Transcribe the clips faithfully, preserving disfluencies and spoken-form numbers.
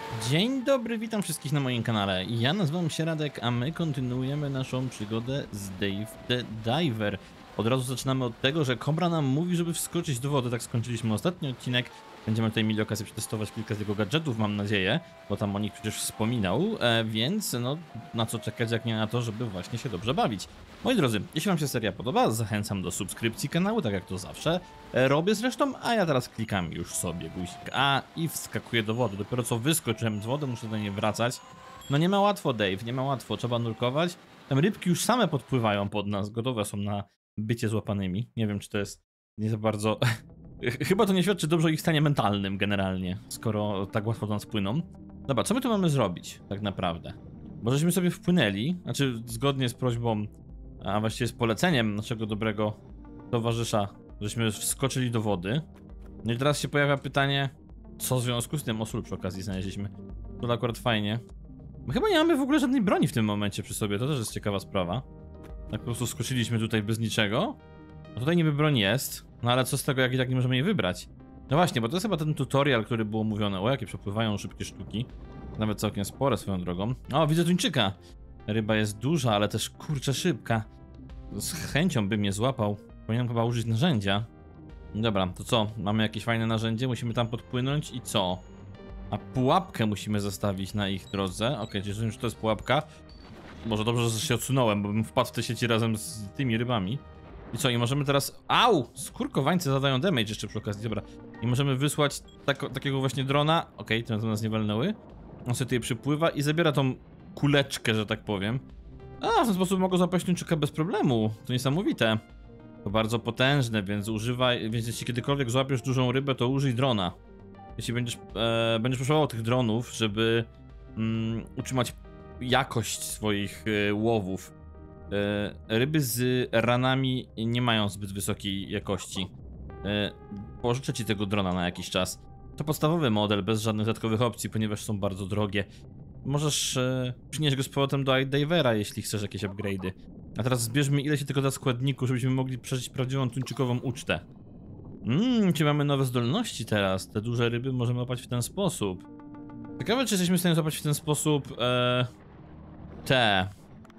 Dzień dobry, witam wszystkich na moim kanale. Ja nazywam się Radek, a my kontynuujemy naszą przygodę z Dave the Diver. Od razu zaczynamy od tego, że Kobra nam mówi, żeby wskoczyć do wody. Tak skończyliśmy ostatni odcinek. Będziemy tutaj mieli okazję przetestować kilka z jego gadżetów, mam nadzieję, bo tam o nich przecież wspominał, e, więc no na co czekać jak nie na to, żeby właśnie się dobrze bawić. Moi drodzy, jeśli wam się seria podoba, zachęcam do subskrypcji kanału, tak jak to zawsze e, robię zresztą, a ja teraz klikam już sobie guzik A i wskakuję do wody. Dopiero co wyskoczyłem z wody, muszę do niej wracać. No nie ma łatwo, Dave, nie ma łatwo, trzeba nurkować. Tam rybki już same podpływają pod nas, gotowe są na bycie złapanymi. Nie wiem, czy to jest nie za bardzo... Chyba to nie świadczy dobrze o ich stanie mentalnym generalnie, skoro tak łatwo do nas płyną. Dobra, co my tu mamy zrobić tak naprawdę? Bo żeśmy sobie wpłynęli, znaczy zgodnie z prośbą, a właściwie z poleceniem naszego dobrego towarzysza, żeśmy wskoczyli do wody. No i teraz się pojawia pytanie, co w związku z tym? O, sól przy okazji znaleźliśmy. To akurat fajnie. My chyba nie mamy w ogóle żadnej broni w tym momencie przy sobie, to też jest ciekawa sprawa. Tak po prostu skoczyliśmy tutaj bez niczego. No tutaj niby broń jest, no ale co z tego, jak i tak nie możemy jej wybrać? No właśnie, bo to jest chyba ten tutorial, który było mówione. O, jakie przepływają szybkie sztuki. Nawet całkiem spore swoją drogą. O, widzę tuńczyka. Ryba jest duża, ale też kurczę szybka. Z chęcią bym je złapał. Powinienem chyba użyć narzędzia. Dobra, to co? Mamy jakieś fajne narzędzie, musimy tam podpłynąć i co? A pułapkę musimy zostawić na ich drodze. Okej, okay, już to jest pułapka. Może dobrze, że się odsunąłem, bo bym wpadł w te sieci razem z tymi rybami. I co, i możemy teraz... Au! Skurkowańce zadają damage jeszcze przy okazji, dobra. I możemy wysłać tak, takiego właśnie drona. Okej, okay, to nas nie walnęły. On sobie tutaj przypływa i zabiera tą kuleczkę, że tak powiem. A, w ten sposób mogą złapać tuńczyka bez problemu. To niesamowite. To bardzo potężne, więc używaj... Więc jeśli kiedykolwiek złapiesz dużą rybę, to użyj drona. Jeśli będziesz, e, będziesz potrzebował tych dronów, żeby mm, utrzymać jakość swoich e, łowów. E, ryby z ranami nie mają zbyt wysokiej jakości. E, pożyczę ci tego drona na jakiś czas. To podstawowy model, bez żadnych dodatkowych opcji, ponieważ są bardzo drogie. Możesz e, przynieść go z powrotem do iDivera, jeśli chcesz jakieś upgrade'y. A teraz zbierzmy ile się tylko da składników, żebyśmy mogli przeżyć prawdziwą tuńczykową ucztę. Mmm, czy mamy nowe zdolności teraz? Te duże ryby możemy łapać w ten sposób. Ciekawe, czy jesteśmy w stanie złapać w ten sposób e, te...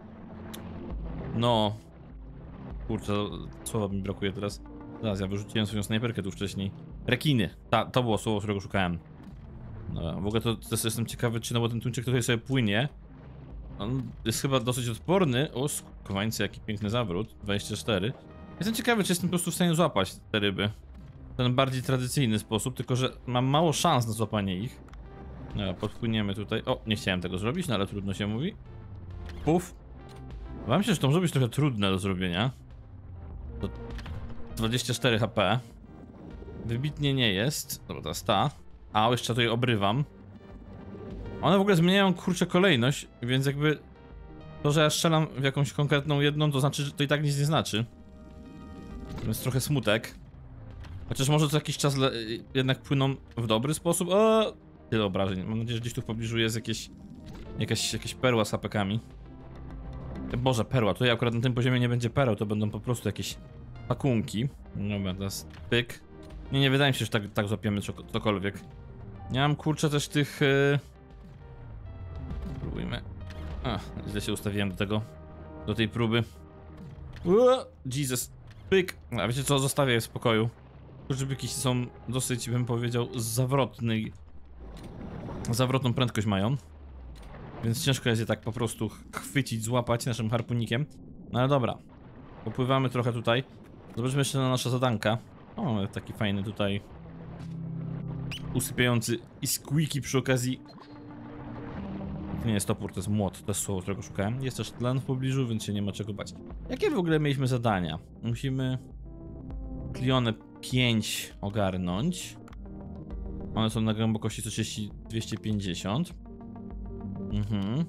No... Kurczę, słowa mi brakuje teraz. Zaraz, ja wyrzuciłem swoją snajperkę tu wcześniej. Rekiny. Ta, to było słowo, którego szukałem. No, w ogóle to też jestem ciekawy, czy no bo ten tuńczyk tutaj sobie płynie. On jest chyba dosyć odporny. O, skowańcy, jaki piękny zawrót. dwadzieścia cztery. Jestem ciekawy, czy jestem po prostu w stanie złapać te ryby. W ten bardziej tradycyjny sposób, tylko że mam mało szans na złapanie ich. No, podpłyniemy tutaj. O, nie chciałem tego zrobić, no ale trudno się mówi. Puf. Wydaje mi się, że to może być trochę trudne do zrobienia. To dwadzieścia cztery H P. Wybitnie nie jest. Dobra, teraz ta. A, jeszcze tutaj obrywam. One w ogóle zmieniają kurczę kolejność, więc jakby to, że ja strzelam w jakąś konkretną jedną, to znaczy, że to i tak nic nie znaczy. To jest trochę smutek. Chociaż może co jakiś czas jednak płyną w dobry sposób. O, tyle obrażeń. Mam nadzieję, że gdzieś tu w pobliżu jest jakieś, jakaś, jakaś perła z hapekami. Boże, perła. Tutaj akurat na tym poziomie nie będzie pereł, to będą po prostu jakieś pakunki. Dobra, teraz pyk. Nie, nie wydaje mi się, że tak, tak złapiemy cokolwiek. Nie mam kurczę też tych... Yy... Próbujmy. A, źle się ustawiłem do tego. Do tej próby. Uuu, Jesus. Pyk. A wiecie co, zostawię je w spokoju. Kurczybyki są dosyć, bym powiedział, zawrotny. Zawrotną prędkość mają. Więc ciężko jest je tak po prostu chwycić, złapać naszym harpunikiem. No ale dobra. Popływamy trochę tutaj. Zobaczmy jeszcze na nasze zadanka. O, mamy taki fajny tutaj usypiający i squeaky przy okazji. To nie jest topór, to jest młot, to jest słowo, którego szukałem. Jest też tlen w pobliżu, więc się nie ma czego bać. Jakie w ogóle mieliśmy zadania? Musimy Klionę pięć ogarnąć. One są na głębokości sto trzydzieści dwieście pięćdziesiąt. Mhm.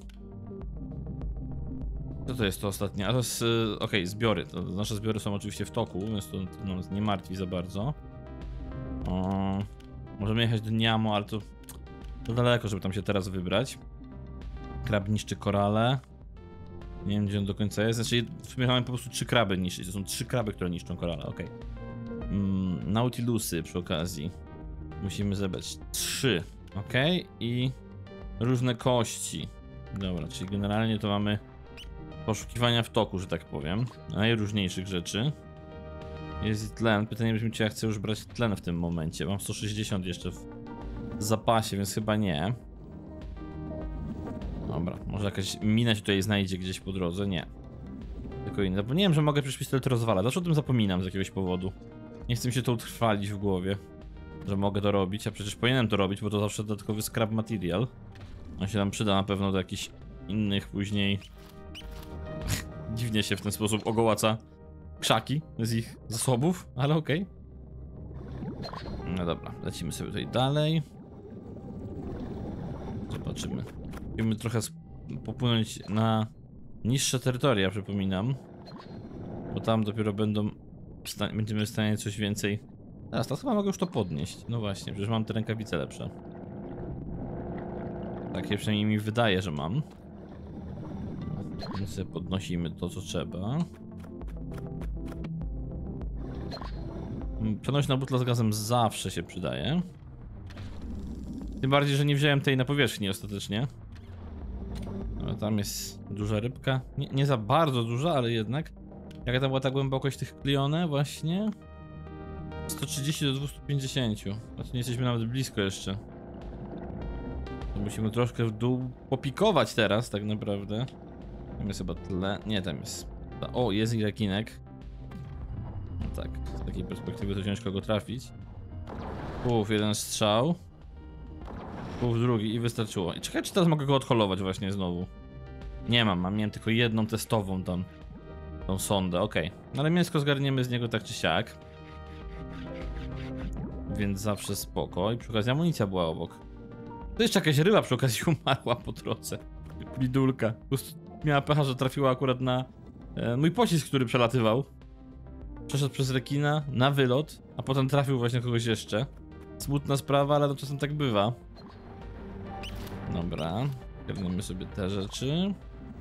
Co to jest to ostatnie? A to jest... Yy, okej, okay, zbiory. To, nasze zbiory są oczywiście w toku, więc to, to nas nie martwi za bardzo. O, możemy jechać do Niamo, ale to... To daleko, żeby tam się teraz wybrać. Krab niszczy korale. Nie wiem, gdzie on do końca jest. Znaczy, w sumie mamy po prostu trzy kraby niszczyć. To są trzy kraby, które niszczą korale, okej. Okay. Mm, Nautilusy przy okazji. Musimy zebrać trzy, okej? Okay? I różne kości. Dobra, czyli generalnie to mamy poszukiwania w toku, że tak powiem. Najróżniejszych rzeczy. Jest i tlen. Pytanie brzmi, czy ja chcę już brać tlen w tym momencie. Mam sto sześćdziesiąt jeszcze w zapasie, więc chyba nie. Dobra, może jakaś mina się tutaj znajdzie gdzieś po drodze? Nie. Tylko inne. Zapomniałem, że mogę przecież pistolet rozwalać. Zawsze o tym zapominam z jakiegoś powodu. Nie chcę mi się to utrwalić w głowie, że mogę to robić, a przecież powinienem to robić, bo to zawsze dodatkowy scrap material. On się nam przyda na pewno do jakichś innych później. Dziwnie się w ten sposób ogołaca krzaki z ich zasobów, ale okej. Okay. No dobra, lecimy sobie tutaj dalej. Zobaczymy. Musimy trochę popłynąć na niższe terytoria, przypominam. Bo tam dopiero będą będziemy w stanie coś więcej. Teraz, teraz chyba mogę już to podnieść. No właśnie, przecież mam te rękawice lepsze. Takie przynajmniej mi wydaje, że mam. Więc sobie podnosimy to, co trzeba. Przenośna butla z gazem zawsze się przydaje. Tym bardziej, że nie wziąłem tej na powierzchni ostatecznie. No, tam jest duża rybka. Nie, nie za bardzo duża, ale jednak. Jaka tam była ta głębokość tych klione właśnie? sto trzydzieści do dwustu pięćdziesięciu. Znaczy nie jesteśmy nawet blisko jeszcze. To musimy troszkę w dół popikować teraz tak naprawdę. Tam jest chyba tle. Nie, tam jest. O, jest i rekinek. No tak, z takiej perspektywy to ciężko go trafić. Puf, jeden strzał. Puf, drugi i wystarczyło. I czekaj, czy teraz mogę go odholować właśnie znowu. Nie mam, mam miałem tylko jedną testową tam. Tą sondę, okej. Okay. Ale mięsko zgarniemy z niego tak czy siak. Więc zawsze spoko. I przy okazji amunicja była obok. To jeszcze jakaś ryba przy okazji umarła po drodze. Bidulka. Po prostu miała pecha, że trafiła akurat na e, mój pocisk, który przelatywał. Przeszedł przez rekina na wylot, a potem trafił właśnie kogoś jeszcze. Smutna sprawa, ale to czasem tak bywa. Dobra, zgarniemy sobie te rzeczy.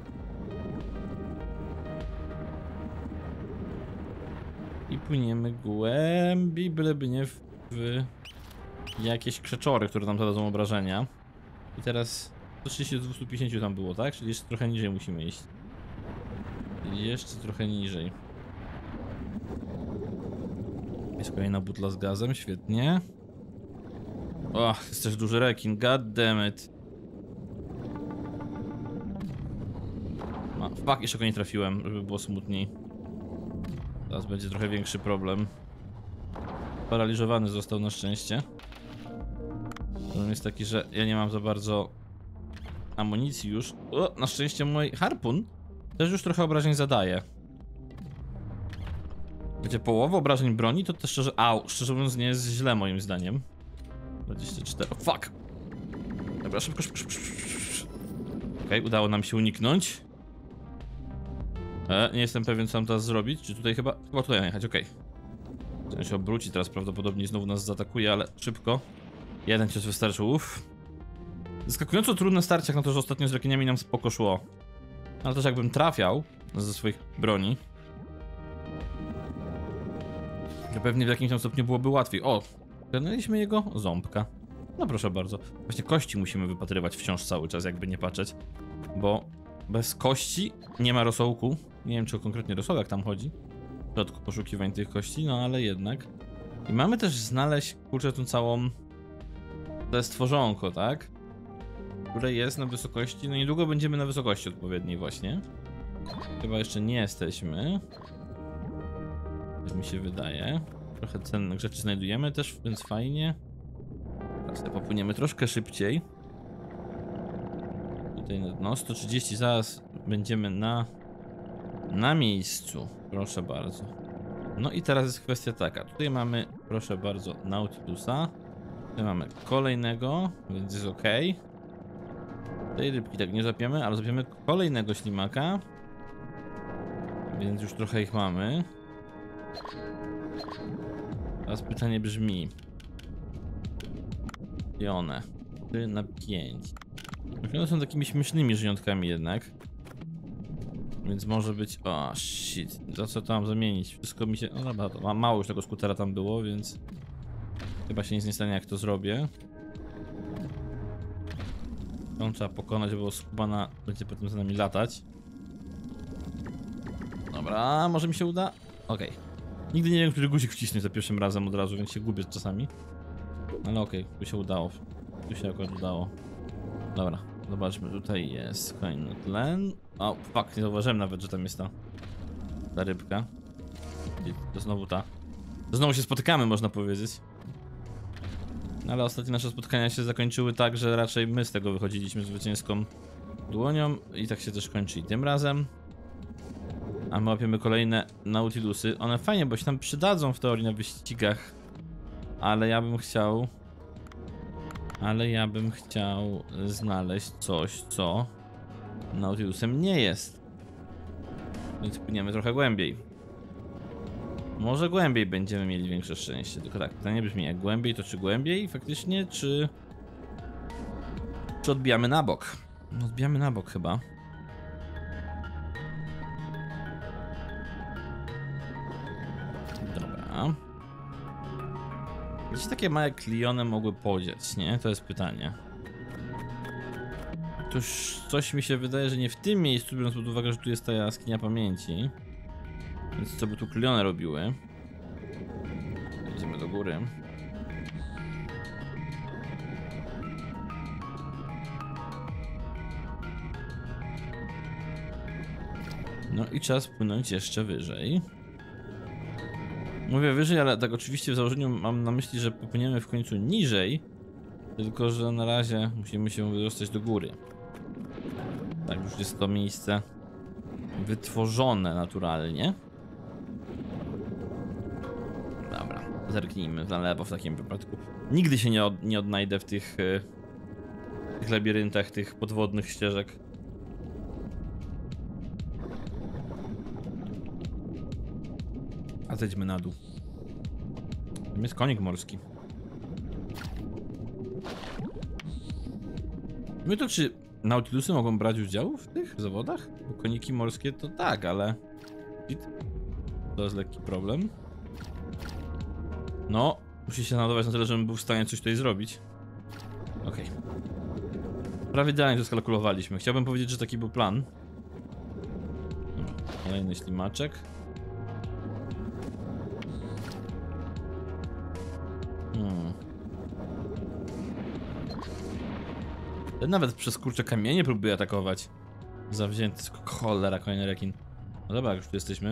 I płyniemy głębiej, byleby nie w, w jakieś krzeczory, które nam zadadzą obrażenia. I teraz sto trzydzieści do dwustu pięćdziesięciu tam było, tak? Czyli jeszcze trochę niżej musimy iść. Jeszcze trochę niżej. Jest kolejna butla z gazem, świetnie. Och, jest też duży rekin, god damn it. No, fuck, jeszcze go nie trafiłem, żeby było smutniej. Teraz będzie trochę większy problem. Paraliżowany został na szczęście. Problem jest taki, że ja nie mam za bardzo amunicji już. O, na szczęście mój harpun też już trochę obrażeń zadaje. Wiecie, połowę obrażeń broni to też szczerze... Au, szczerze mówiąc nie jest źle moim zdaniem. dwadzieścia cztery... O, fuck! Dobra, szybko, szybko, szybko, szybko. Okej, okay, udało nam się uniknąć. E, nie jestem pewien, co mam teraz zrobić. Czy tutaj chyba... Chyba tutaj jechać, okej. Okay. Ten się obróci teraz prawdopodobnie znowu nas zaatakuje, ale szybko. Jeden cios wystarczył, uff. Zaskakująco trudne starcie, jak na to, że ostatnio z rekiniami nam spoko szło. Ale też jakbym trafiał ze swoich broni, to pewnie w jakimś tam stopniu byłoby łatwiej. O, zgarnęliśmy jego ząbka. No proszę bardzo. Właśnie kości musimy wypatrywać wciąż cały czas, jakby nie patrzeć. Bo bez kości nie ma rosołku. Nie wiem, czy o konkretnie rosołek tam chodzi. W przypadku poszukiwań tych kości, no ale jednak. I mamy też znaleźć, kurczę, tą całą... To stworzonko, tak? Które jest na wysokości, no niedługo będziemy na wysokości odpowiedniej właśnie. Chyba jeszcze nie jesteśmy. Jak mi się wydaje. Trochę cennych rzeczy znajdujemy też, więc fajnie. Teraz to popłyniemy troszkę szybciej. Tutaj no sto trzydzieści, zaraz będziemy na na miejscu. Proszę bardzo. No i teraz jest kwestia taka. Tutaj mamy, proszę bardzo, Nautilusa. Tutaj mamy kolejnego, więc jest ok. Tej rybki tak nie zapiemy, ale zapiemy kolejnego ślimaka. Więc już trochę ich mamy. Teraz pytanie brzmi. I one. trzy na pięć. One są takimi śmiesznymi żyjątkami jednak. Więc może być... O, shit. Za co to mam zamienić? Wszystko mi się... No dobra, to mało już tego skutera tam było, więc... Chyba się nic nie stanie, jak to zrobię. Tą trzeba pokonać, bo skubana będzie potem za nami latać. Dobra, może mi się uda? Okej. Okay. Nigdy nie wiem, który guzik wcisnąć za pierwszym razem od razu, więc się gubię czasami. Ale okej, okay, tu się udało. Tu się akurat udało. Dobra, zobaczmy, tutaj jest kolejny tlen. O, fuck, nie zauważyłem nawet, że tam jest ta, ta rybka. To znowu ta. To znowu się spotykamy, można powiedzieć. Ale ostatnie nasze spotkania się zakończyły tak, że raczej my z tego wychodziliśmy zwycięską dłonią i tak się też kończy i tym razem. A my łapiemy kolejne Nautilusy. One fajnie, bo się tam przydadzą w teorii na wyścigach. Ale ja bym chciał... Ale ja bym chciał znaleźć coś, co Nautilusem nie jest. Więc płyniemy trochę głębiej. Może głębiej będziemy mieli większe szczęście. Tylko tak, pytanie brzmi, jak głębiej, to czy głębiej faktycznie, czy... Czy odbijamy na bok? No, odbijamy na bok chyba. Dobra. Gdzieś takie małe kliony mogły podziać, nie? To jest pytanie. Toż coś mi się wydaje, że nie w tym miejscu, biorąc pod uwagę, że tu jest ta jaskinia pamięci. Więc co by tu kliony robiły? Idziemy do góry. No i czas płynąć jeszcze wyżej. Mówię wyżej, ale tak oczywiście w założeniu mam na myśli, że popłyniemy w końcu niżej. Tylko że na razie musimy się wydostać do góry. Tak, już jest to miejsce wytworzone naturalnie. Dobra, zerknijmy na lewo w takim wypadku. Nigdy się nie, od, nie odnajdę w tych, yy, tych labiryntach, tych podwodnych ścieżek. A zejdźmy na dół. Tam jest konik morski. My to czy Nautilusy mogą brać udział w tych zawodach? Bo koniki morskie to tak, ale... To jest lekki problem. No, musi się nadawać na tyle, żebym był w stanie coś tutaj zrobić. Okej. Okay. Prawie idealnie to skalkulowaliśmy. Chciałbym powiedzieć, że taki był plan. Dobra, kolejny ślimaczek. Hmm. Ten nawet przez kurcze kamienie próbuje atakować. Zawzięty, cholera, kolejny rekin. No dobra, już tu jesteśmy.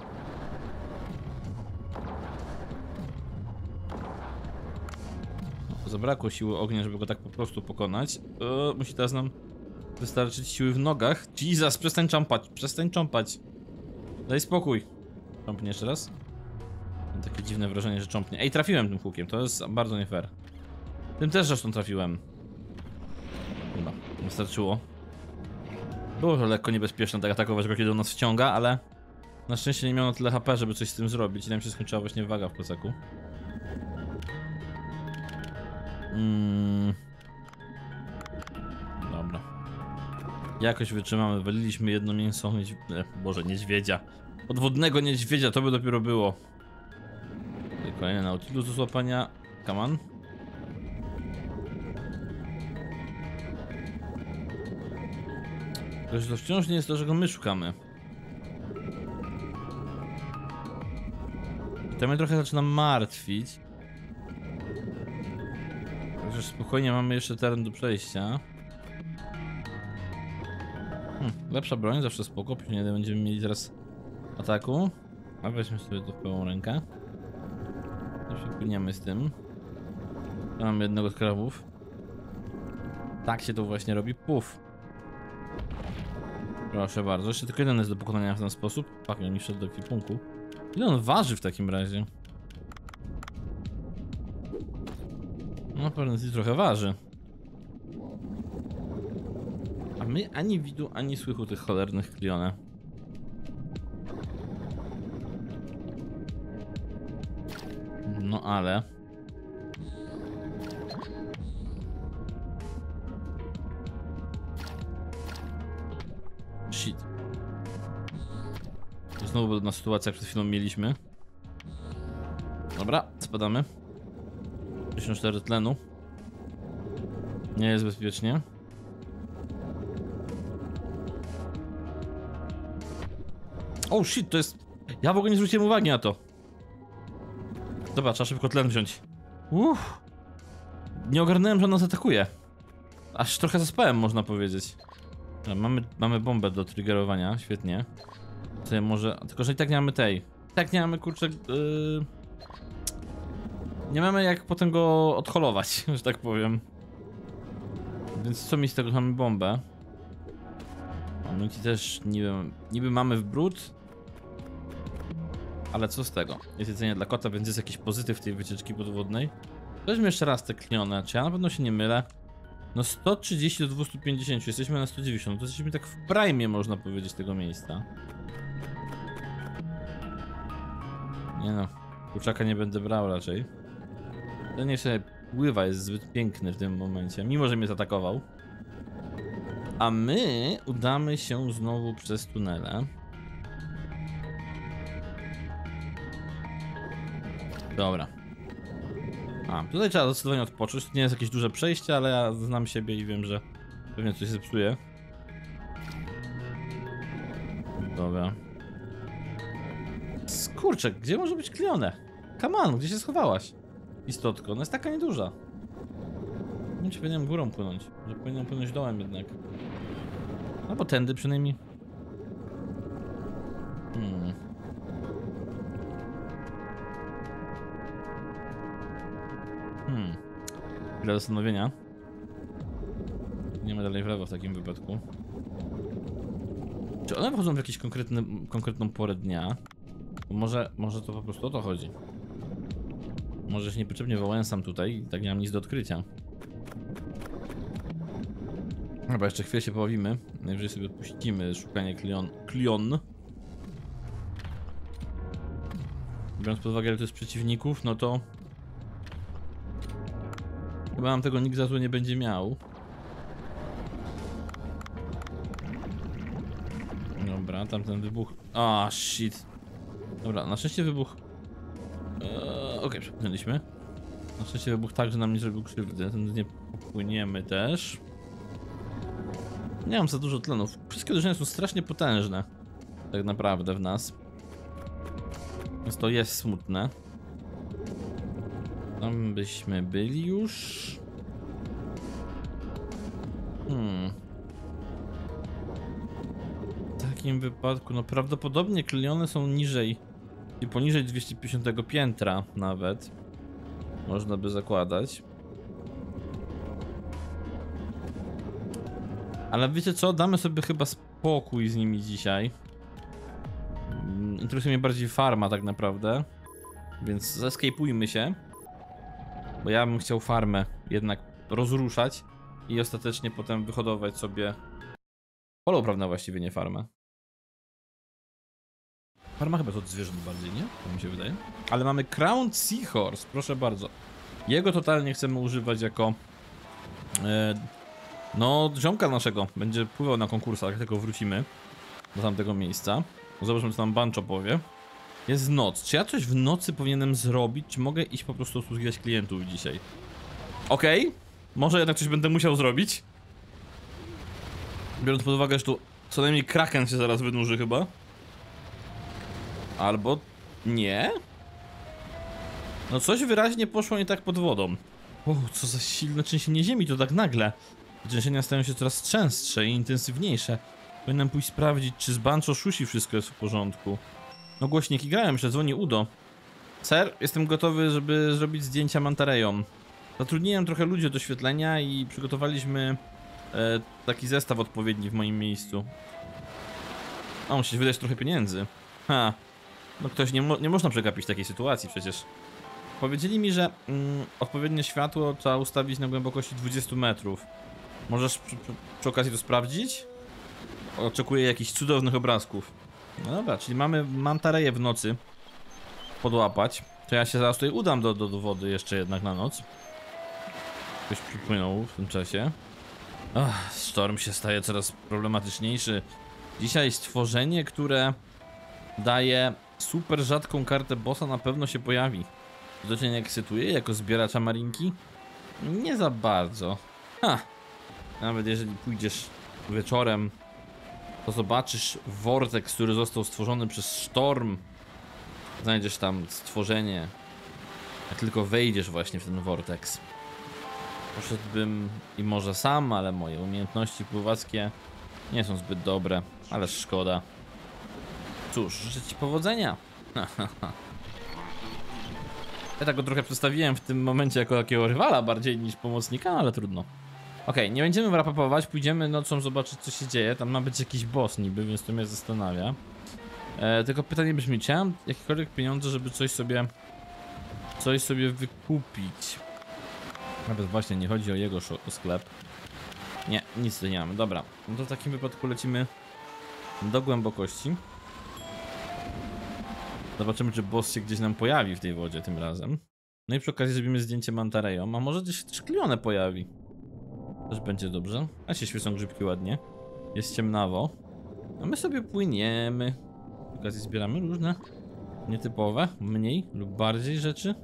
No, zabrakło siły ognia, żeby go tak po prostu pokonać. O, musi teraz nam wystarczyć siły w nogach. Jesus, przestań cząpać, przestań cząpać. Daj spokój. Cząpnie jeszcze raz. Mam takie dziwne wrażenie, że cząpnie. Ej, trafiłem tym hukiem, to jest bardzo nie fair. Tym też zresztą trafiłem. Chyba, wystarczyło. Było to lekko niebezpieczne tak atakować go, kiedy on nas wciąga, ale na szczęście nie miał na tyle H P, żeby coś z tym zrobić i nam się skończyła właśnie waga w plecaku. Mm. Dobra. Jakoś wytrzymamy, waliliśmy jedno mięso niedź... Boże, niedźwiedzia. Podwodnego niedźwiedzia, to by dopiero było. Kolejny Nautilus do złapania. Come on. Tylko, to wciąż nie jest to, że go my szukamy. I to mnie trochę zaczyna martwić. Chociaż spokojnie mamy jeszcze teren do przejścia. Hmm, lepsza broń, zawsze spoko, później nie będziemy mieli zaraz ataku. A weźmy sobie to w pełną rękę. Zawsze płyniemy z tym. Tu mamy jednego z krabów. Tak się to właśnie robi. Puf. Proszę bardzo, jeszcze tylko jeden jest do pokonania w ten sposób. Pak, nie wszedł do ekwipunku. Ile on waży w takim razie? No pewnie trochę waży. A my ani widu, ani słychu tych cholernych klione. No ale... Shit. To znowu podobna sytuacja, jak przed chwilą mieliśmy. Dobra, spadamy. pięćdziesiąt cztery tlenu. Nie jest bezpiecznie. Oh shit, to jest... Ja w ogóle nie zwróciłem uwagi na to. Dobra, trzeba szybko tlen wziąć. Uff. Nie ogarnąłem, że on nas atakuje. Aż trochę zaspałem, można powiedzieć. No, mamy, mamy bombę do triggerowania, świetnie. Tutaj może... Tylko, że i tak nie mamy tej. I tak nie mamy, kurczę... Yy... Nie mamy jak potem go odholować, że tak powiem. Więc co mi z tego, że mamy bombę? Amunicji też niby, niby mamy w brud. Ale co z tego? Jest jedzenie dla kota, więc jest jakiś pozytyw tej wycieczki podwodnej. Weźmy jeszcze raz te klinione. Czy ja na pewno się nie mylę? No sto trzydzieści do dwustu pięćdziesięciu, jesteśmy na sto dziewięćdziesiąt. To jesteśmy tak w prime, można powiedzieć, tego miejsca. Nie no, kurczaka nie będę brał raczej. Ten niech sobie pływa, jest zbyt piękny w tym momencie, mimo że mnie zaatakował. A my udamy się znowu przez tunele. Dobra. A, tutaj trzeba zdecydowanie odpocząć. To nie jest jakieś duże przejście, ale ja znam siebie i wiem, że pewnie coś zepsuje. Dobra. Skurczę, gdzie może być klione? Come on, gdzie się schowałaś? Istotko, ona jest taka nieduża. Nie wiem, czy powinienem górą płynąć. Że powinienem płynąć dołem jednak. Albo tędy przynajmniej. Hmm. Hmm. Chwila zastanowienia. Nie ma dalej w lewo w takim wypadku. Czy one wchodzą w jakąś konkretną porę dnia? Bo może, może to po prostu o to chodzi. Może się niepotrzebnie wołałem sam tutaj i tak nie mam nic do odkrycia. Chyba jeszcze chwilę się pobawimy. Najwyżej sobie odpuścimy szukanie klion. Klion. Biorąc pod uwagę, że to jest przeciwników, no to... Chyba nam tego nikt za złe nie będzie miał. Dobra, tamten wybuch... A, oh, shit. Dobra, na szczęście wybuch... Eee, Okej, okay, przepchnęliśmy. Na szczęście wybuch tak, że nam nie zrobił krzywdy. Ten nie popłyniemy też. Nie mam za dużo tlenów. Wszystkie uderzenia są strasznie potężne. Tak naprawdę w nas. Więc to jest smutne. Tam byśmy byli już. Hmm. W takim wypadku, no prawdopodobnie klione są niżej. I poniżej dwieście pięćdziesiątego piętra nawet. Można by zakładać. Ale wiecie co? Damy sobie chyba spokój z nimi dzisiaj. Interesuje mnie bardziej farma tak naprawdę. Więc zeskapujmy się. Bo ja bym chciał farmę jednak rozruszać. I ostatecznie potem wyhodować sobie pole uprawne, właściwie nie farmę. Farma chyba to od zwierząt bardziej, nie? To mi się wydaje. Ale mamy Crowned Seahorse, proszę bardzo. Jego totalnie chcemy używać jako... E, no, ziomka naszego. Będzie pływał na konkursach, jak tylko wrócimy do tamtego miejsca. Zobaczmy, co nam Bancho powie. Jest noc. Czy ja coś w nocy powinienem zrobić? Czy mogę iść po prostu obsługiwać klientów dzisiaj? Okej. Okay. Może jednak coś będę musiał zrobić. Biorąc pod uwagę, że tu co najmniej kraken się zaraz wynurzy chyba. Albo nie? No coś wyraźnie poszło nie tak pod wodą. O, co za silne trzęsienie ziemi, to tak nagle. Trzęsienia stają się coraz częstsze i intensywniejsze. Powinienem pójść sprawdzić, czy z Bancho Shushi wszystko jest w porządku. No głośniki grają, jeszcze dzwoni Udo. Sir, jestem gotowy, żeby zrobić zdjęcia Mantarejom. Zatrudniłem trochę ludzi do oświetlenia i przygotowaliśmy e, taki zestaw odpowiedni w moim miejscu. O, musi wydać trochę pieniędzy. Ha. No ktoś nie, mo nie można przegapić takiej sytuacji przecież. Powiedzieli mi, że mm, odpowiednie światło trzeba ustawić na głębokości dwudziestu metrów. Możesz przy, przy, przy okazji to sprawdzić? Oczekuję jakichś cudownych obrazków. No dobra, czyli mamy mantareje w nocy podłapać. To ja się zaraz tutaj udam do, do, do wody jeszcze jednak na noc. Ktoś przypłynął w tym czasie. Ach, sztorm się staje coraz problematyczniejszy. Dzisiaj stworzenie, które daje super rzadką kartę bossa, na pewno się pojawi. Czy to cię nie ekscytuje jako zbieracza marinki? Nie za bardzo. Ha! Nawet jeżeli pójdziesz wieczorem to zobaczysz vortex, który został stworzony przez sztorm. Znajdziesz tam stworzenie. Jak tylko wejdziesz właśnie w ten vortex. Poszedłbym i może sam, ale moje umiejętności pływackie nie są zbyt dobre, ale szkoda. Cóż, życzę ci powodzenia. Ja tak go trochę przedstawiłem w tym momencie jako takiego rywala bardziej niż pomocnika, ale trudno. Okej, okay, nie będziemy wrapapować, pójdziemy nocą zobaczyć, co się dzieje. Tam ma być jakiś boss niby, więc to mnie zastanawia. E, tylko pytanie brzmi, czy ja mam jakiekolwiek pieniądze, żeby coś sobie coś sobie wykupić. Nawet właśnie nie chodzi o jego o sklep. Nie, nic tu nie mamy. Dobra, no to w takim wypadku lecimy do głębokości. Zobaczymy, czy boss się gdzieś nam pojawi w tej wodzie tym razem. No i przy okazji zrobimy zdjęcie Mantarejom, a może gdzieś też Klione pojawi. Też będzie dobrze. A się świecą grzybki ładnie. Jest ciemnawo. A my sobie płyniemy. Przy okazji zbieramy różne nietypowe, mniej lub bardziej rzeczy.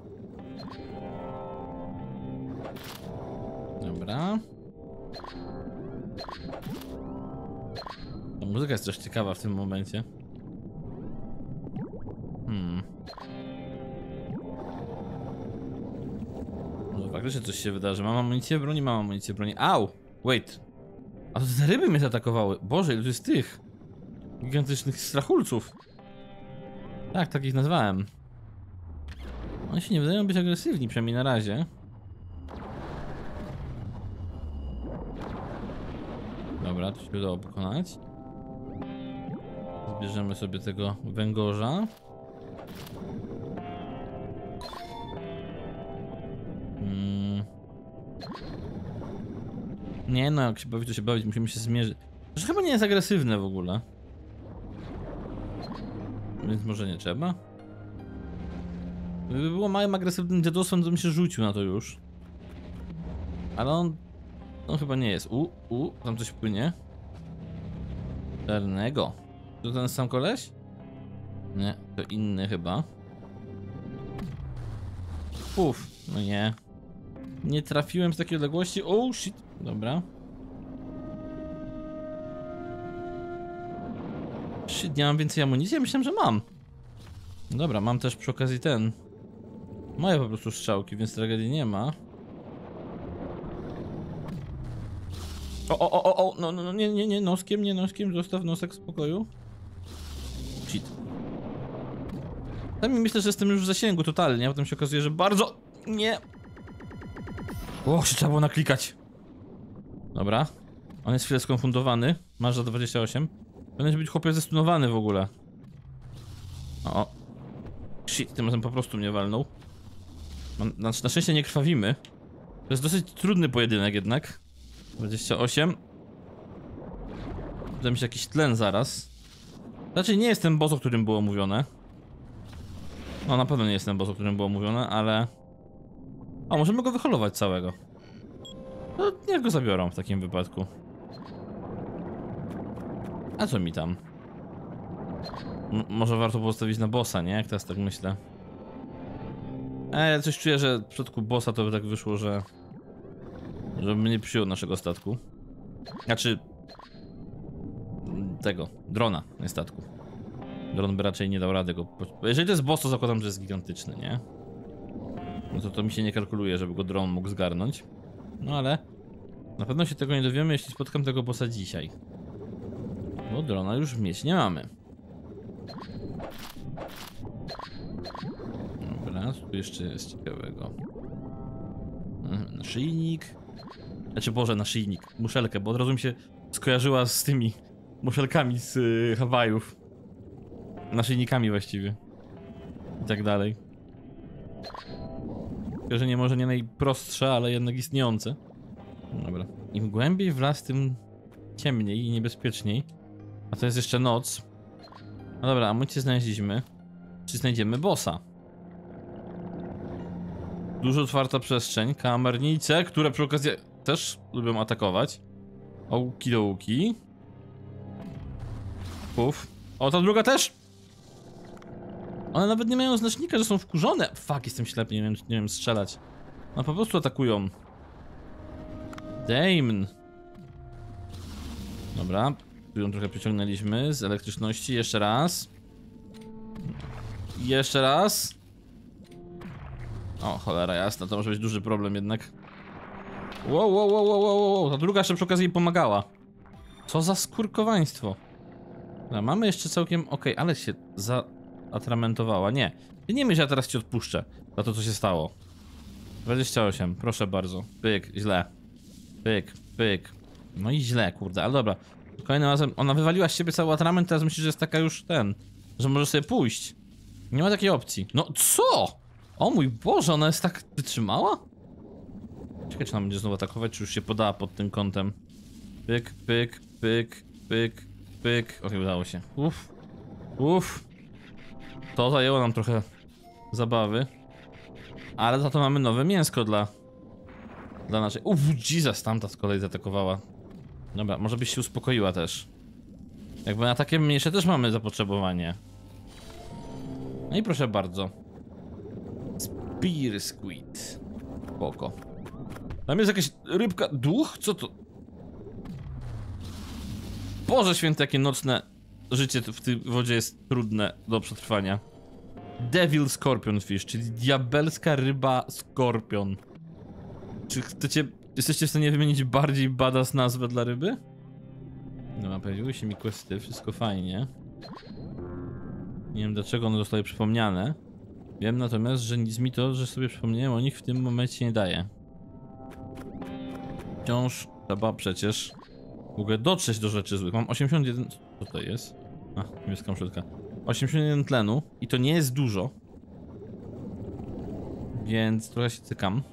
Dobra. Ta muzyka jest też ciekawa w tym momencie. Hmm. Może faktycznie coś się wydarzy. Mam amunicję broni, mam amunicję broni. Au! Wait. A to te ryby mnie zaatakowały. Boże, ile tu jest tych gigantycznych strachulców. Tak, tak ich nazwałem. Oni się nie wydają być agresywni, przynajmniej na razie. Dobra, to się udało pokonać. Zbierzemy sobie tego węgorza. Hmm. Nie no, jak się bawi, to się bawić, musimy się zmierzyć. To chyba nie jest agresywne w ogóle. Więc może nie trzeba. Gdyby było małym agresywnym dziadostwem, to bym się rzucił na to już. Ale on... on chyba nie jest. U, u, tam coś płynie. Czarnego. To ten sam koleś? Nie, to inny chyba. Puf, no nie. Nie trafiłem z takiej odległości. Oh shit, dobra. Shit, nie mam więcej amunicji? Ja myślałem, że mam. Dobra, mam też przy okazji ten. Moje po prostu strzałki, więc tragedii nie ma. O, o, o, o, o, no, no, nie, nie, nie, noskiem, nie noskiem, zostaw nosek w spokoju. Shit. Tam myślę, że jestem już w zasięgu totalnie, a potem się okazuje, że bardzo... Nie. O, się trzeba było naklikać. Dobra. On jest chwilę skonfundowany. Masz za dwadzieścia osiem. Powinien być chłopiec zestunowany w ogóle. O. Shit, tym razem po prostu mnie walnął. Na, na szczęście nie krwawimy. To jest dosyć trudny pojedynek jednak. dwadzieścia osiem. Wyda mi się jakiś tlen zaraz. Raczej nie jest ten boss, o którym było mówione. No na pewno nie jest ten boss, o którym było mówione, ale... O, możemy go wyholować całego. No niech go zabiorą w takim wypadku. A co mi tam? M może warto było stawić na bossa, nie? Jak teraz tak myślę. Eee, coś czuję, że w przypadku bossa to by tak wyszło, że... żebym nie przyjął naszego statku. Znaczy... tego, drona, nie statku. Dron by raczej nie dał rady go... Jeżeli to jest boss, to zakładam, że jest gigantyczny, nie? No to to mi się nie kalkuluje, żeby go dron mógł zgarnąć. No ale... na pewno się tego nie dowiemy, jeśli spotkam tego bossa dzisiaj. Bo drona już mieć nie mamy. Dobra, co tu jeszcze jest ciekawego? Mhm, naszyjnik. Znaczy, Boże, naszyjnik. Muszelkę, bo od razu mi się skojarzyła z tymi muszelkami z y, Hawajów. Naszyjnikami właściwie. I tak dalej. Skojarzenie może nie najprostsze, ale jednak istniejące. Dobra. Im głębiej w las, tym ciemniej i niebezpieczniej. A to jest jeszcze noc. No dobra, amunicję znaleźliśmy. Czy znajdziemy bossa? Dużo otwarta przestrzeń. Kamernice, które przy okazji też lubią atakować. Okidoki. Puf. O, ta druga też! One nawet nie mają znacznika, że są wkurzone. Fuck, jestem ślepy, nie wiem, nie wiem strzelać. No po prostu atakują. Damn. Dobra. Tu ją trochę przyciągnęliśmy z elektryczności. Jeszcze raz. Jeszcze raz. O, cholera jasna, to może być duży problem jednak. Wow, wow, wow, wow, wow, wow. Ta druga jeszcze przy okazji jej pomagała. Co za skurkowaństwo. No, mamy jeszcze całkiem... Okej, okay, ale się zaatramentowała. Nie. Ty nie myśl, ja teraz ci odpuszczę. Za to, co się stało. dwadzieścia osiem, proszę bardzo. Pyk, źle. Pyk, pyk. No i źle, kurde, ale dobra. Kolejnym razem ona wywaliła z siebie cały atrament, teraz myślisz, że jest taka już ten, że może sobie pójść. Nie ma takiej opcji. No co? O mój Boże, ona jest tak wytrzymała? Ciekawe, czy ona będzie znowu atakować, czy już się podała pod tym kątem. Pyk, pyk, pyk, pyk, pyk. Okej, udało się. Uff. Uff. To zajęło nam trochę zabawy. Ale za to mamy nowe mięsko dla... Dla naszej... Uff, Jesus, tamta z kolei zaatakowała. Dobra, może byś się uspokoiła też. Jakby na takie mniejsze też mamy zapotrzebowanie. No i proszę bardzo. Spear squid. Spoko. Tam jest jakaś rybka... Duch? Co to? Boże święte, jakie nocne życie w tej wodzie jest trudne do przetrwania. Devil Scorpion Fish, czyli diabelska ryba skorpion. Czy chcecie... Jesteście w stanie wymienić bardziej badass nazwę dla ryby? No, pojawiły się mi questy, wszystko fajnie. Nie wiem, dlaczego one zostały przypomniane. Wiem natomiast, że nic mi to, że sobie przypomniałem o nich, w tym momencie nie daje. Wciąż trzeba przecież w ogóle dotrzeć do rzeczy złych. Mam osiemdziesiąt jeden... Co to jest? A, niebieska mszytka. osiemdziesiąt jeden tlenu i to nie jest dużo. Więc trochę się cykam.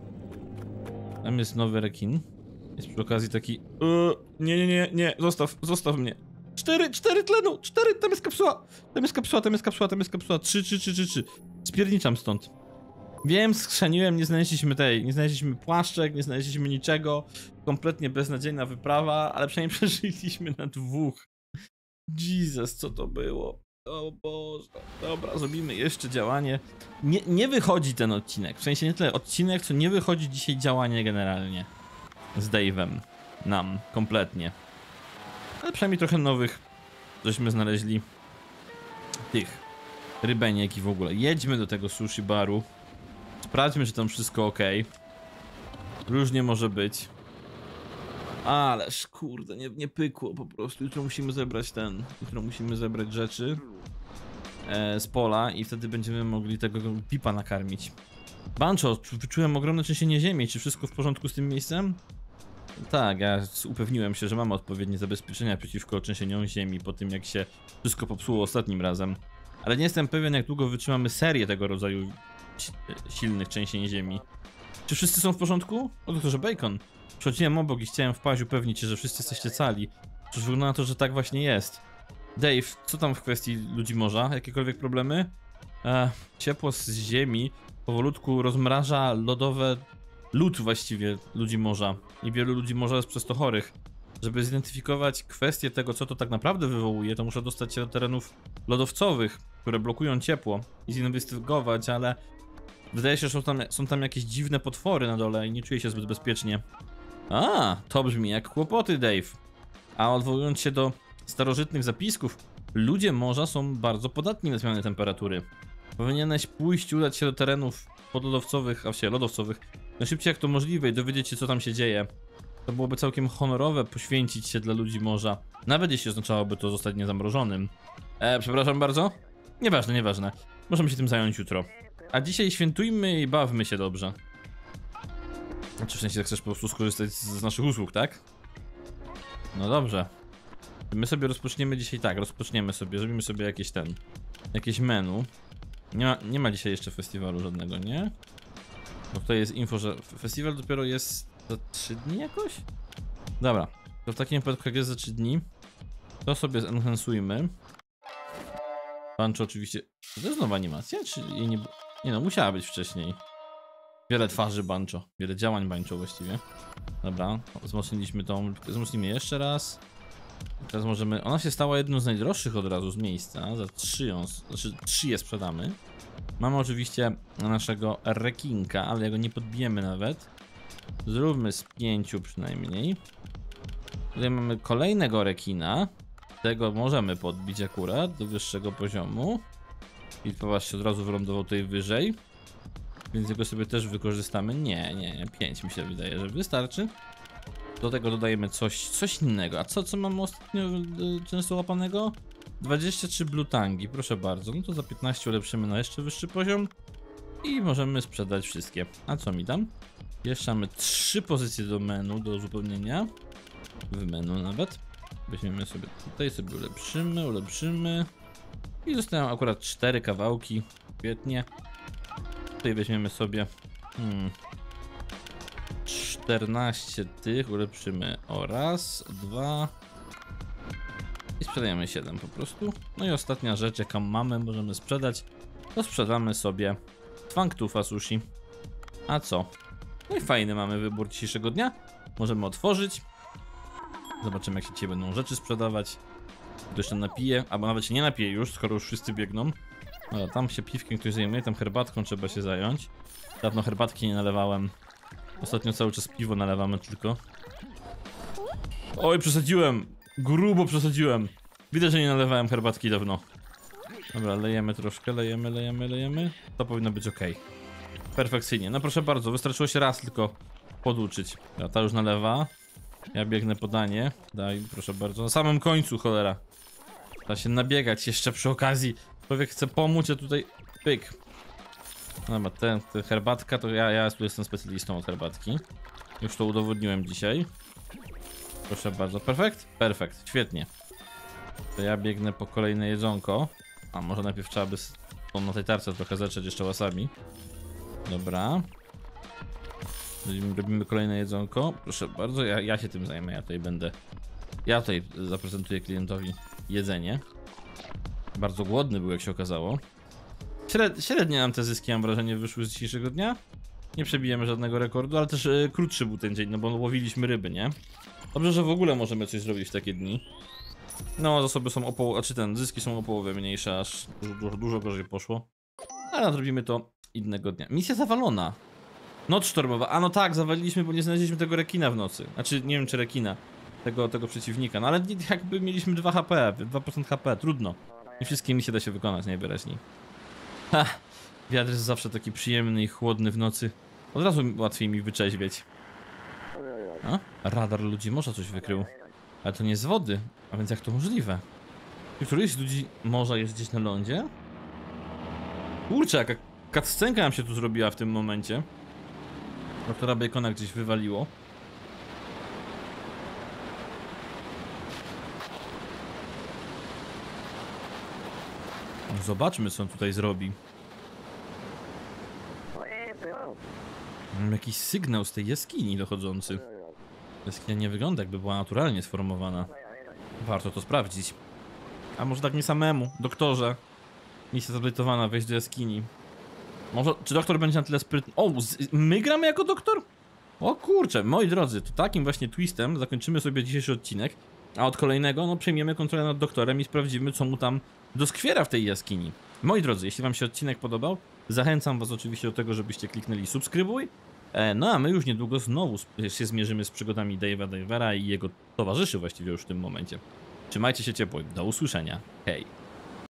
Tam jest nowy rekin. Jest przy okazji taki... Yy, nie, nie, nie, nie, zostaw, zostaw mnie. Cztery, cztery tlenu, cztery, tam jest kapsuła. Tam jest kapsuła, tam jest kapsuła, tam jest kapsuła. Trzy, trzy, trzy, trzy, trzy. Spierniczam stąd. Wiem, skrzaniłem, nie znaleźliśmy tej, nie znaleźliśmy płaszczek, nie znaleźliśmy niczego. Kompletnie beznadziejna wyprawa, ale przynajmniej przeżyliśmy na dwóch. Jesus, co to było? O Boże. Dobra, zrobimy jeszcze działanie. Nie, nie wychodzi ten odcinek, w sensie nie tyle odcinek, co nie wychodzi dzisiaj działanie generalnie. Z Dave'em. Nam, kompletnie. Ale przynajmniej trochę nowych żeśmy znaleźli tych rybeniek i w ogóle. Jedźmy do tego sushi baru. Sprawdźmy, czy tam wszystko ok. Różnie może być. Ależ kurde, nie, nie pykło po prostu. Jutro musimy zebrać ten. Jutro musimy zebrać rzeczy e, z pola i wtedy będziemy mogli tego pipa nakarmić. Bancho, wyczułem ogromne trzęsienie ziemi. Czy wszystko w porządku z tym miejscem? Tak, ja upewniłem się, że mamy odpowiednie zabezpieczenia przeciwko trzęsieniom ziemi po tym, jak się wszystko popsuło ostatnim razem. Ale nie jestem pewien, jak długo wytrzymamy serię tego rodzaju silnych trzęsień ziemi. Czy wszyscy są w porządku? O, doktorze Bacon. Przechodziłem obok i chciałem wpaść, upewnić się, że wszyscy jesteście cali. Cóż, wygląda na to, że tak właśnie jest. Dave, co tam w kwestii ludzi morza? Jakiekolwiek problemy? E, ciepło z ziemi powolutku rozmraża lodowe... lód właściwie ludzi morza. I wielu ludzi morza jest przez to chorych. Żeby zidentyfikować kwestię tego, co to tak naprawdę wywołuje, to muszę dostać się do terenów lodowcowych, które blokują ciepło i zinwestygować, ale wydaje się, że są tam, są tam jakieś dziwne potwory na dole i nie czuję się zbyt bezpiecznie. A, to brzmi jak kłopoty, Dave. A odwołując się do starożytnych zapisków, ludzie morza są bardzo podatni na zmiany temperatury. Powinieneś pójść, udać się do terenów podlodowcowych, a właściwie lodowcowych, najszybciej jak to możliwe i dowiedzieć się, co tam się dzieje. To byłoby całkiem honorowe poświęcić się dla ludzi morza, nawet jeśli oznaczałoby to zostać niezamrożonym. E, przepraszam bardzo? Nieważne, nieważne. Możemy się tym zająć jutro. A dzisiaj świętujmy i bawmy się dobrze. Znaczy w sensie, jak chcesz po prostu skorzystać z, z naszych usług, tak? No dobrze. My sobie rozpoczniemy dzisiaj tak, rozpoczniemy sobie, zrobimy sobie jakieś ten... Jakieś menu. Nie ma, nie ma dzisiaj jeszcze festiwalu żadnego, nie? Bo tutaj jest info, że festiwal dopiero jest za trzy dni jakoś? Dobra, to w takim wypadku jak jest za trzy dni, to sobie zenhansujmy. Bancho oczywiście... To jest nowa animacja? Czy jej nie... Nie no, musiała być wcześniej. Wiele twarzy Bancho, wiele działań Bancho właściwie. Dobra, wzmocniliśmy tą... Wzmocnimy jeszcze raz. Teraz możemy... Ona się stała jedną z najdroższych od razu z miejsca. Za trzy ją... Znaczy trzy je sprzedamy. Mamy oczywiście naszego rekinka, ale jego nie podbijemy nawet. Zróbmy z pięciu przynajmniej. Tutaj mamy kolejnego rekina. Tego możemy podbić akurat do wyższego poziomu. I popatrzcie, od razu wylądował tutaj wyżej. Więc jego sobie też wykorzystamy. Nie, nie, nie, pięć mi się wydaje, że wystarczy. Do tego dodajemy coś, coś innego. A co, co mamy ostatnio y, często łapanego? dwadzieścia trzy blutangi, proszę bardzo. No to za piętnaście ulepszymy na jeszcze wyższy poziom. I możemy sprzedać wszystkie. A co mi dam? Jeszcze mamy trzy pozycje do menu, do uzupełnienia. W menu nawet. Weźmiemy sobie tutaj, sobie ulepszymy, ulepszymy. I zostają akurat cztery kawałki. Świetnie. Tutaj weźmiemy sobie hmm, czternaście tych, ulepszymy o raz, dwa i sprzedajemy siedem po prostu. No i ostatnia rzecz, jaką mamy, możemy sprzedać, to sprzedamy sobie Twangtufa sushi. A co? No i fajny mamy wybór dzisiejszego dnia. Możemy otworzyć. Zobaczymy, jak się dzisiaj będą rzeczy sprzedawać. Ktoś tam napije, albo nawet się nie napije już, skoro już wszyscy biegną. No, tam się piwkiem ktoś zajmuje, tam herbatką trzeba się zająć. Dawno herbatki nie nalewałem. Ostatnio cały czas piwo nalewamy tylko. Oj, przesadziłem! Grubo przesadziłem. Widać, że nie nalewałem herbatki dawno. Dobra, lejemy troszkę, lejemy, lejemy, lejemy. To powinno być ok. Perfekcyjnie. No proszę bardzo, wystarczyło się raz tylko poduczyć. Ja ta już nalewa. Ja biegnę podanie. Daj, proszę bardzo. Na samym końcu, cholera. Da się nabiegać jeszcze przy okazji. Człowiek chce pomóc, a tutaj pyk. Dobra, te, te herbatka to ja, ja tu jestem specjalistą od herbatki. Już to udowodniłem dzisiaj. Proszę bardzo, perfekt? Perfekt, świetnie. To ja biegnę po kolejne jedzonko. A może najpierw trzeba by na tej tarce trochę zacząć jeszcze wasabi. Dobra. Robimy kolejne jedzonko. Proszę bardzo, ja, ja się tym zajmę, ja tutaj będę. Ja tutaj zaprezentuję klientowi jedzenie. Bardzo głodny był, jak się okazało. Śred, średnie nam te zyski, mam wrażenie, wyszły z dzisiejszego dnia. Nie przebijemy żadnego rekordu, ale też e, krótszy był ten dzień, no bo łowiliśmy ryby, nie? Dobrze, że w ogóle możemy coś zrobić w takie dni. No, zasoby są o połowę, czy ten, zyski są o połowę mniejsze, aż dużo, dużo, dużo gorzej poszło. Ale nadrobimy to innego dnia. Misja zawalona. Noc sztormowa, a no tak, zawaliliśmy, bo nie znaleźliśmy tego rekina w nocy. Znaczy, nie wiem czy rekina, tego, tego przeciwnika, no ale jakby mieliśmy dwa H P, dwa procent H P, trudno. Nie wszystkie misje da się wykonać najwyraźniej. Ha, wiatr jest zawsze taki przyjemny i chłodny w nocy. Od razu łatwiej mi wyczeźwieć. A? Radar ludzi morza coś wykrył. Ale to nie z wody, a więc jak to możliwe? Czy któryś z ludzi morza jest gdzieś na lądzie? Kurczę, jaka cutscenka nam się tu zrobiła w tym momencie. Doktora Bacona gdzieś wywaliło. Zobaczmy, co on tutaj zrobi. Mam jakiś sygnał z tej jaskini dochodzący. Jaskinia nie wygląda, jakby była naturalnie sformowana. Warto to sprawdzić. A może tak nie samemu, doktorze. Misja zapletowana, wejść do jaskini. Może, czy doktor będzie na tyle sprytny? O, z, my gramy jako doktor? O kurczę, moi drodzy, to takim właśnie twistem zakończymy sobie dzisiejszy odcinek. A od kolejnego, no przejmiemy kontrolę nad doktorem i sprawdzimy, co mu tam doskwiera w tej jaskini. Moi drodzy, jeśli wam się odcinek podobał, zachęcam was oczywiście do tego, żebyście kliknęli subskrybuj. E, no a my już niedługo znowu się zmierzymy z przygodami Dave'a Divera i jego towarzyszy właściwie już w tym momencie. Trzymajcie się ciepło, do usłyszenia. Hej!